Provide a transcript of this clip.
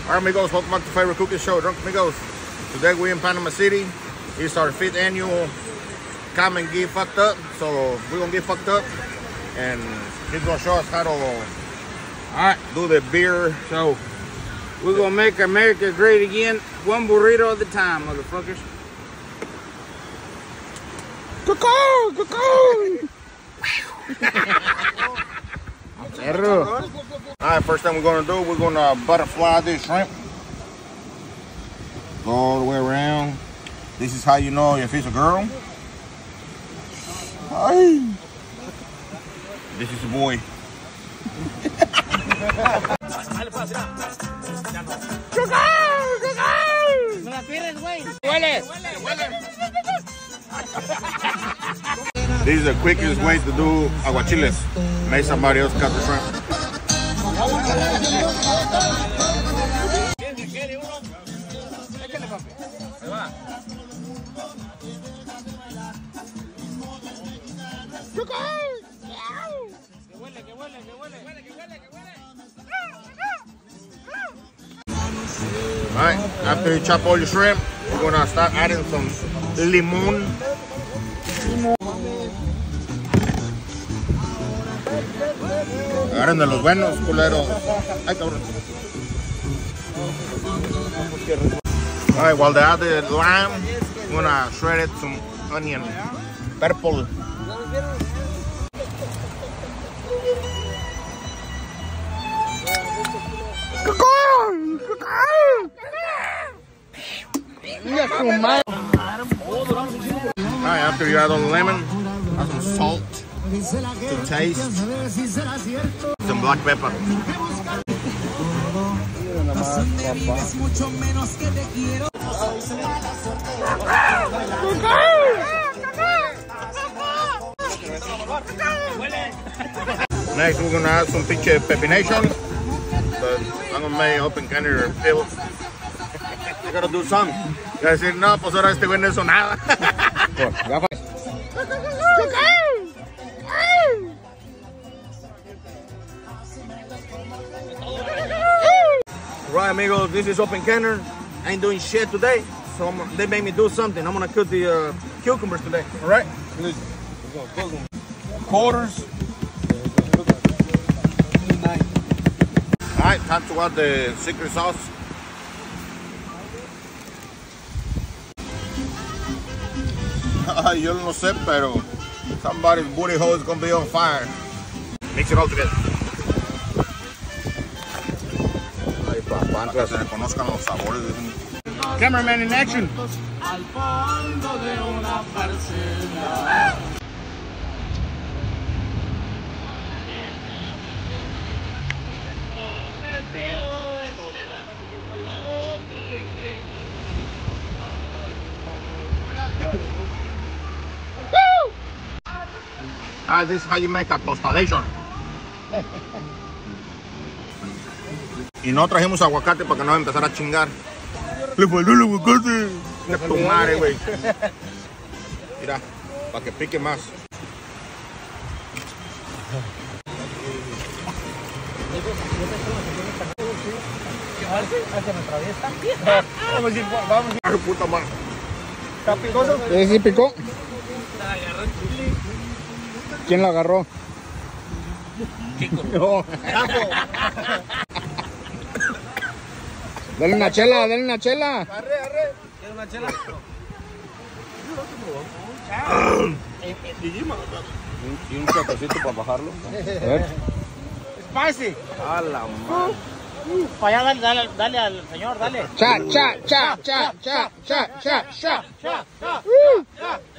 Alright, amigos, welcome back to Favorite Cooking Show, Drunk Amigos. Today we're in Panama City. It's our 5th annual Come and Get Fucked Up. So we're gonna get fucked up and he's gonna show us how to do the beer. So we're gonna make America great again, one burrito at a time, motherfuckers. Alright, first thing we're gonna do, we're gonna butterfly this shrimp. Go all the way around. This is how you know if it's a girl. Hi. This is a boy. This is the quickest way to do aguachiles. Make somebody else cut the shrimp. Alright, after you chop all your shrimp, we're gonna start adding some limon. Agarren de los buenos, culeros. Ay, cabrón. Alright, while they add the lime, we're gonna shred it some onion. Purple. Alright, after you add all the lemon, add some salt to taste, some black pepper. Next, we're gonna add some pinche pepination, but I'm gonna make open canner fill. I gotta do some. Voy a decir, no, pues ahora este güey no hizo nada. Right, amigos, this is open canner. I ain't doing shit today, so they made me do something. I'm gonna cook the cucumbers today. All right? Quarters. All right, time to add the secret sauce. Yo no sé, pero somebody's booty hole is gonna be on fire. Mix it all together. Ay, papá, antes que se reconozcan los sabores. Cameraman in action. This is how you make a tostadation. Y no trajimos aguacate para que no empezar a chingar. Le faltó el aguacate. De tu madre, güey. Mira, para que pique más. Vamos a ir, vamos. Puta madre. ¿Está picoso? Sí, picó. ¿Quién lo agarró? Chico. No. Dale una chela, dale una chela. Arre, arre. ¿Quieres una chela? Y un chapecito para bajarlo. A ver. Spicy. A la madre. Para allá, dale al señor, dale. Cha, cha, cha, cha, cha, cha, cha, cha. Ya.